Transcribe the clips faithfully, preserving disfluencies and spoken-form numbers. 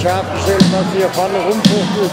scharf gestellt, was hier vorne rumfuchtelt.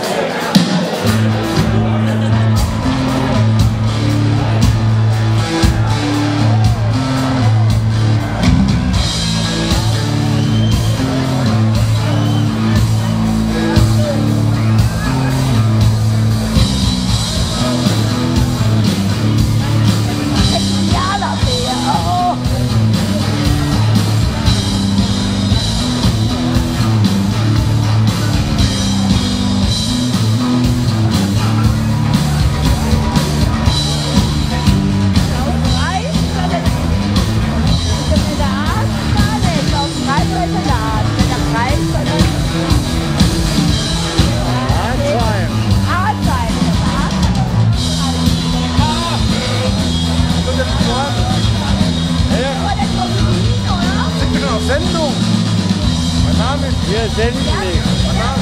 Sendung. Mein Name ist Wir senden nicht. Mein Name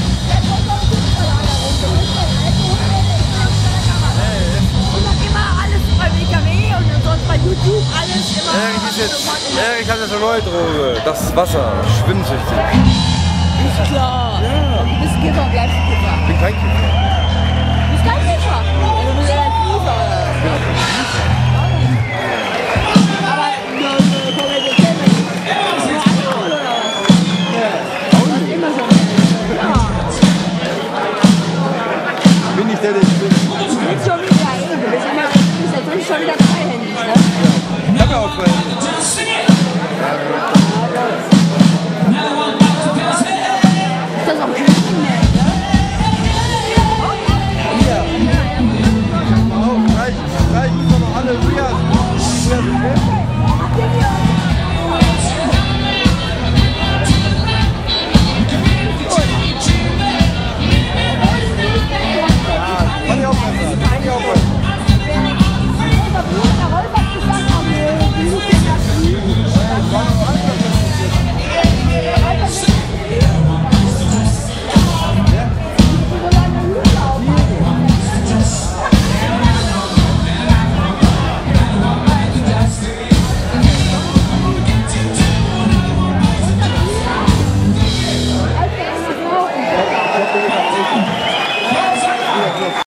Und dann immer alles beim E K W und sonst bei YouTube alles immer. Erik ist jetzt, Erik hat jetzt eine neue Droge. Das ist Wasser. Schwimmsüchtig. Ist klar. Ja. Du bist Kiffer, bleibst Kiffer. Ich bin kein Kiffer. Du bist kein Kiffer. Ja, du bist ja ein Kiffer. Aber du kommst jetzt hin. Ist nur Alkohol oder was? Ja. Immer so. Ja. Bin ich der, der ich bin. Jetzt schon wieder. Du bist immer, du bist jetzt schon wieder freihändig, ne? Ich hab ja auch zwei Hände.